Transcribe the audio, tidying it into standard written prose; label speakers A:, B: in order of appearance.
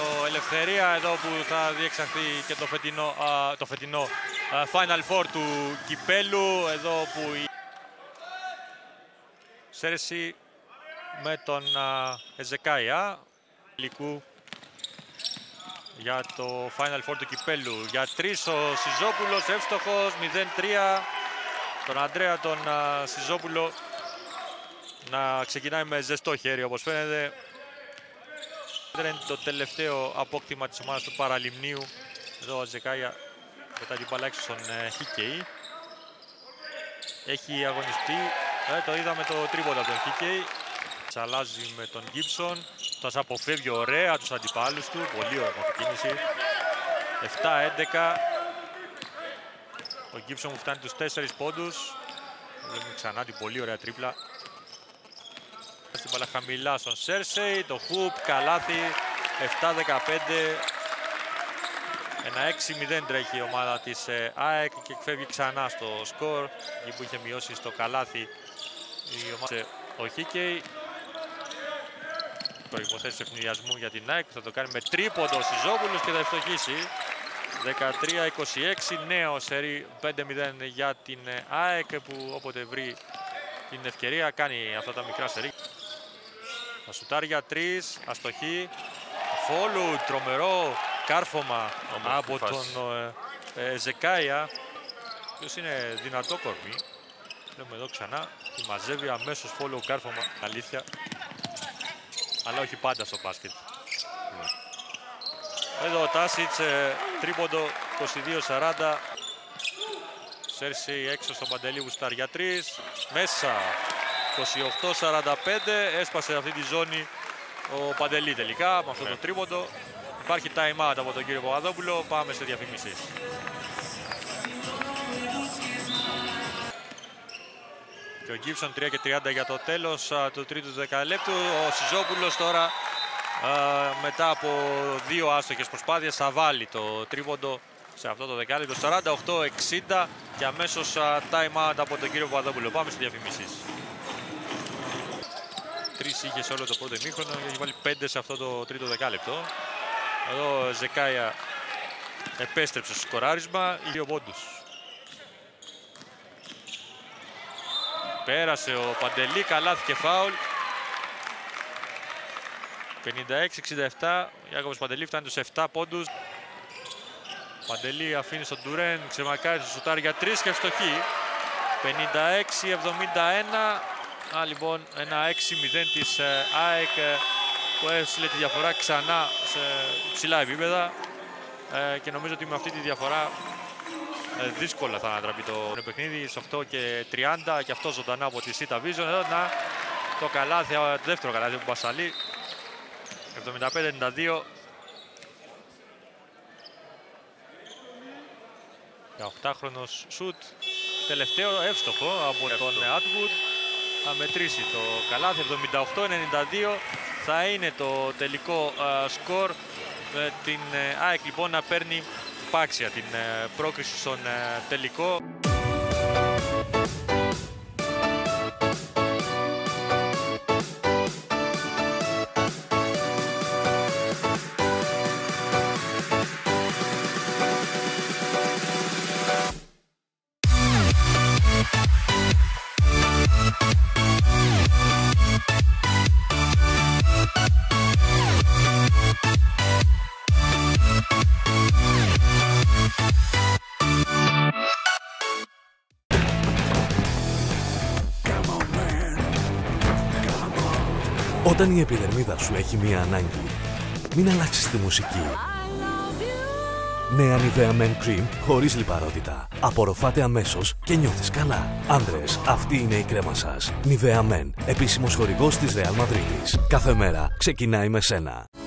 A: το Ελευθερία, εδώ που θα διεξαχθεί και το φετινό Final Four του κυπέλου, εδώ που η Σέρση με τον Εζεκάια υλικού για το Final Four του κυπέλου. Για 3 ο Σιζόπουλος, εύστοχος, 0-3. Τον Αντρέα τον Σιζόπουλο να ξεκινάει με ζεστό χέρι, όπως φαίνεται. Είναι το τελευταίο απόκτημα της ομάδας του Παραλιμνίου. Εδώ ο Ζεκάια μετά την μπάλα έξω στον Χίκεϊ. Έχει αγωνιστεί, το είδαμε το τρίποντα από τον Χίκεϊ. Αλλάζει με τον Γκίψον. Τους αποφεύγει ωραία τους αντιπάλους του. Πολύ ωραία κίνηση. 7-11. Ο Γκίψον μου φτάνει τους 4 πόντους. Βλέπουμε ξανά την πολύ ωραία τρίπλα. Στην μπάλα χαμηλά στον Σέρσεϊ. Το χουπ, καλάθι. 7-15. Ένα 6-0 τρέχει η ομάδα της ΑΕΚ και φεύγει ξανά στο σκορ. Εκεί που είχε μειώσει στο καλάθι η ομάδα. Ο Χίκεϊ. Προϋποθέσεις ευνηδιασμού για την ΑΕΚ. Θα το κάνει με τρίποντο ο Σιζόπουλος και θα ευστοχίσει. 13-26. Νέο σερί 5-0 για την ΑΕΚ που όποτε βρει την ευκαιρία κάνει αυτά τα μικρά σερί. Τα σουτάρια 3. Αστοχή. Φόλου. Τρομερό κάρφωμα από τον Ζεκάια. Ποιος είναι δυνατό κορμί. Βλέπουμε εδώ ξανά. Τη μαζεύει αμέσως φόλου κάρφωμα. Αλήθεια. Αλλά όχι πάντα στο μπάσκετ. Εδώ ο Τάσιτς, τρίποντο 22-40. Σέρση έξω στον Παντελή, Βουστάρ για 3. Μέσα 28-45. Έσπασε αυτή τη ζώνη ο Παντελή τελικά με αυτό το τρίποντο. Υπάρχει time out από τον κύριο Παπαδόπουλο. Πάμε σε διαφημίσεις. Και ο Γκίψον 3 και 30 για το τέλος του τρίτου δεκαλέπτου. Ο Σιζόπουλος τώρα μετά από 2 άστοχες προσπάθειες θα βάλει το τρίποντο σε αυτό το δεκάλεπτο. 48-60 και αμέσως time out από τον κύριο Παπαδόπουλο. Πάμε στις διαφημίσεις. 3 είχε σε όλο το πρώτο ημίχρονο και έχει βάλει 5 σε αυτό το τρίτο δεκάλεπτο. Εδώ ο Ζεκάια επέστρεψε στο σκοράρισμα, 2 πόντους. Πέρασε ο Παντελή, καλάθι και φάουλ. 56-67, ο Ιάκωβος Παντελή φτάνει τους 7 πόντους. Παντελή αφήνει στον Ντουρέν, ξεμακάρει στο σουτάρι για 3 και ευστοχή. 56-71, λοιπόν ένα 6-0 της ΑΕΚ που έστειλε τη διαφορά ξανά σε ψηλά επίπεδα και νομίζω ότι με αυτή τη διαφορά δύσκολα θα ανατραπεί το παιχνίδι. Στο 8 και 30 και αυτό ζωντανά από τη Σίτα Vision. Εδώ να το καλάθι, το δεύτερο καλάθι του Μπασαλή. 75-92. 18χρονος σουτ. Τελευταίο εύστοχο από τον Atwood. Θα μετρήσει το καλάθι. 78-92 θα είναι το τελικό σκορ. Την ΑΕΚ λοιπόν να παίρνει πάξια την πρόκριση στον τελικό.
B: Όταν η επιδερμίδα σου έχει μία ανάγκη, μην αλλάξεις τη μουσική. Νέα Nivea Men Cream χωρίς λιπαρότητα. Απορροφάτε αμέσως και νιώθεις καλά. Άντρες, αυτή είναι η κρέμα σας. Nivea Men, επίσημος χορηγός της Real Madrid. Κάθε μέρα ξεκινάει με σένα.